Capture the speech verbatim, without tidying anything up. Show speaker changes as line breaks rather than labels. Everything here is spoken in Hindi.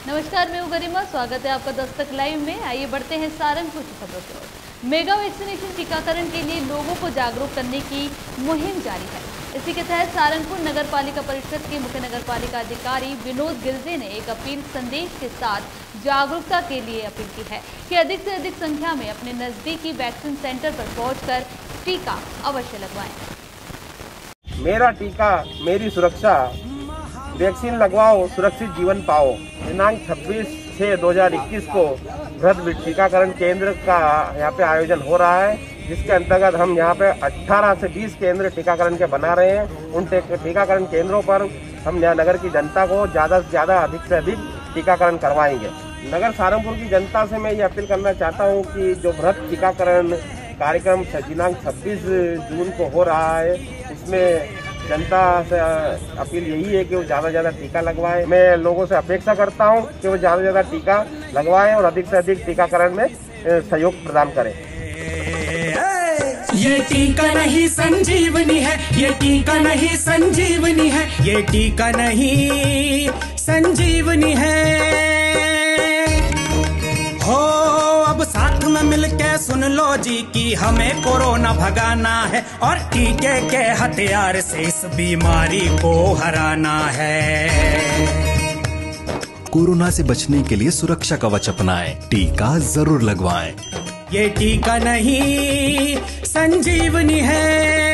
नमस्कार, मैं हूँ गरिमा। स्वागत है आपका दस्तक लाइव में। आइए बढ़ते हैं सारंगपुर की खबरों की ओर। मेगा वैक्सीनेशन टीकाकरण के लिए लोगों को जागरूक करने की मुहिम जारी है। इसी के तहत सारंगपुर नगर पालिका परिषद के मुख्य नगर पालिका अधिकारी विनोद गिलजे ने एक अपील संदेश के साथ जागरूकता के लिए अपील की है कि अधिक से अधिक संख्या में अपने नजदीकी वैक्सीन सेंटर पर पहुंचकर टीका अवश्य लगवाएं।
मेरा टीका मेरी सुरक्षा, वैक्सीन लगवाओ, सुरक्षित जीवन पाओ। दिनांक छब्बीस छह दो हजार इक्कीस को वृहद टीकाकरण केंद्र का यहाँ पे आयोजन हो रहा है, जिसके अंतर्गत हम यहाँ पे अठारह से बीस केंद्र टीकाकरण के बना रहे हैं। उन टीकाकरण केंद्रों पर हम यहाँ नगर की जनता को ज़्यादा से ज़्यादा अधिक से अधिक टीकाकरण करवाएंगे। नगर सारंगपुर की जनता से मैं ये अपील करना चाहता हूँ कि जो वृहद टीकाकरण कार्यक्रम दिनांक छब्बीस जून को हो रहा है, इसमें जनता से अपील यही है कि वो ज़्यादा से ज़्यादा टीका लगवाएं। मैं लोगों से अपेक्षा करता हूं कि वो ज़्यादा से ज़्यादा टीका लगवाएं और अधिक से अधिक टीकाकरण में सहयोग प्रदान करें।
ये टीका नहीं संजीवनी है, ये टीका नहीं संजीवनी है, ये टीका नहीं संजीवनी है। हो अब साथ में मिलके सुन लो जी कि हमें कोरोना भगाना है और टीके के हथियार से इस बीमारी को हराना है।
कोरोना से बचने के लिए सुरक्षा कवच अपनाएं, टीका जरूर लगवाएं।
ये टीका नहीं संजीवनी है।